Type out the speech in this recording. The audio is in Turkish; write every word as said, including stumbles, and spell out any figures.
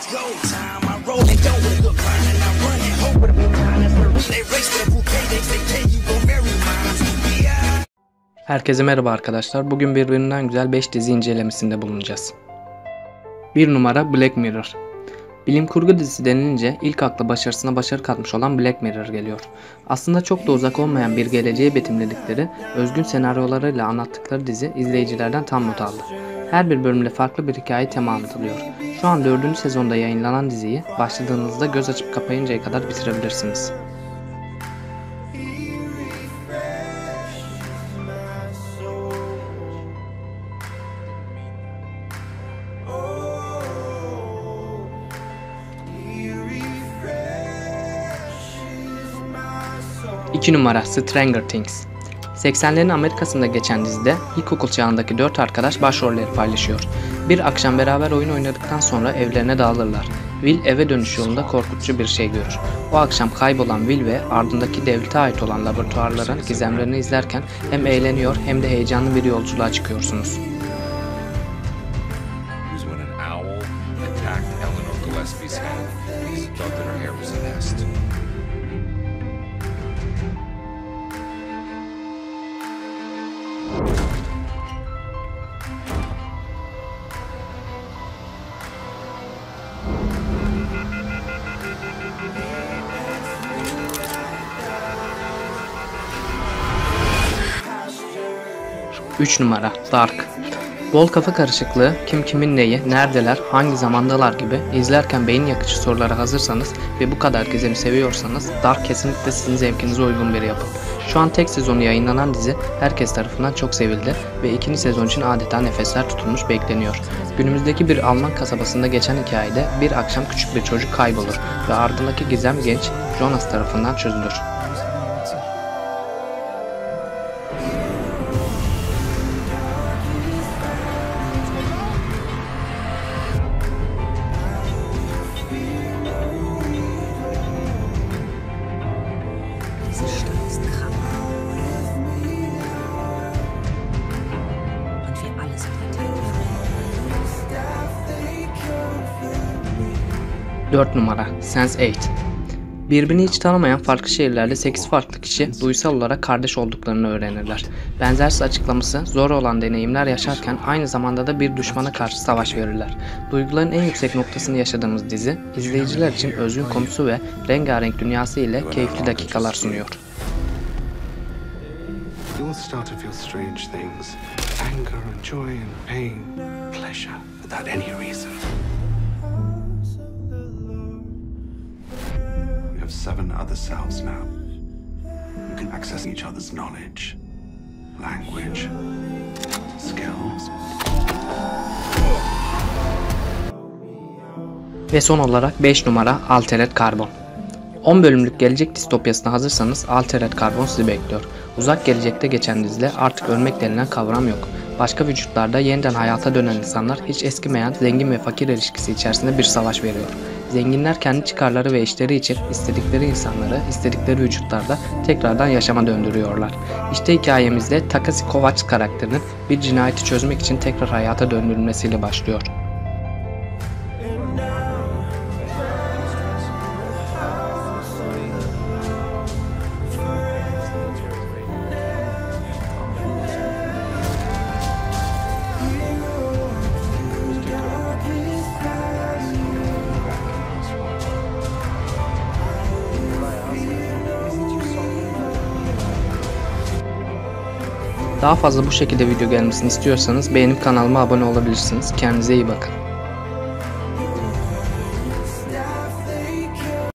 Herkese merhaba arkadaşlar. Bugün birbirinden güzel beş dizi incelemesinde bulunacağız. bir numara Black Mirror. Bilim kurgu dizisi denilince ilk akla başarısına başarı katmış olan Black Mirror geliyor. Aslında çok da uzak olmayan bir geleceğe betimledikleri, özgün senaryolarıyla anlattıkları dizi izleyicilerden tam not aldı. Her bir bölümde farklı bir hikaye tema anlatılıyor. Şu an dördüncü sezonda yayınlanan diziyi başladığınızda göz açıp kapayıncaya kadar bitirebilirsiniz. iki numara Stranger Things. seksenlerin Amerika'sında geçen dizide ilkokul çağındaki dört arkadaş başrolleri paylaşıyor. Bir akşam beraber oyun oynadıktan sonra evlerine dağılırlar. Will eve dönüş yolunda korkutucu bir şey görür. O akşam kaybolan Will ve ardındaki devlete ait olan laboratuvarların gizemlerini izlerken hem eğleniyor hem de heyecanlı bir yolculuğa çıkıyorsunuz. üç numara Dark. Bol kafa karışıklığı, kim kimin neyi, neredeler, hangi zamandalar gibi izlerken beyin yakıcı sorulara hazırsanız ve bu kadar gizemi seviyorsanız Dark kesinlikle sizin zevkinize uygun bir yapım. Şu an tek sezonu yayınlanan dizi herkes tarafından çok sevildi ve ikinci sezon için adeta nefesler tutulmuş bekleniyor. Günümüzdeki bir Alman kasabasında geçen hikayede bir akşam küçük bir çocuk kaybolur ve ardındaki gizem genç Jonas tarafından çözülür. dört numara Sense eight. Birbirini hiç tanımayan farklı şehirlerde sekiz farklı kişi duysal olarak kardeş olduklarını öğrenirler. Benzersiz açıklaması zor olan deneyimler yaşarken aynı zamanda da bir düşmana karşı savaş verirler. Duyguların en yüksek noktasını yaşadığımız dizi, izleyiciler için özgün konusu ve rengarenk dünyası ile keyifli dakikalar sunuyor. We have seven other selves now. We can access each other's knowledge, language, skills. Ve son olarak beş numara Altered Carbon. on bölümlük gelecek distopyasına hazırsanız Altered Carbon sizi bekliyor. Uzak gelecekte geçen dizide artık ölmek denilen kavram yok. Başka vücutlarda yeniden hayata dönen insanlar hiç eskimeyen zengin ve fakir ilişkisi içerisinde bir savaş veriyor. Zenginler kendi çıkarları ve işleri için istedikleri insanları istedikleri vücutlarda tekrardan yaşama döndürüyorlar. İşte hikayemizde Takashi Kovacs karakterinin bir cinayeti çözmek için tekrar hayata döndürülmesiyle başlıyor. Daha fazla bu şekilde video gelmesini istiyorsanız beğenip kanalıma abone olabilirsiniz. Kendinize iyi bakın.